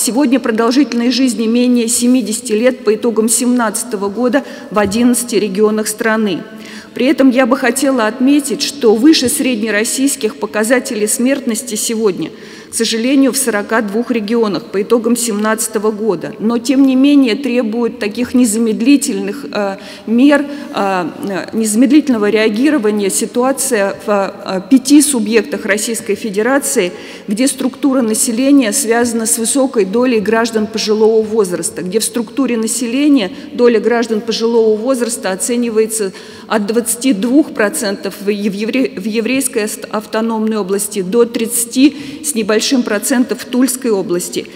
Сегодня продолжительность жизни менее 70 лет по итогам 2017 года в 11 регионах страны. При этом я бы хотела отметить, что выше среднероссийских показателей смертности сегодня, к сожалению, в 42 регионах по итогам 2017 года. Но, тем не менее, требует таких незамедлительных мер, незамедлительного реагирования ситуация в 5 субъектах Российской Федерации, где структура населения связана с высокой долей граждан пожилого возраста, где в структуре населения доля граждан пожилого возраста оценивается от 22% в еврейской автономной области до 30% с небольшим процентов в Тульской области.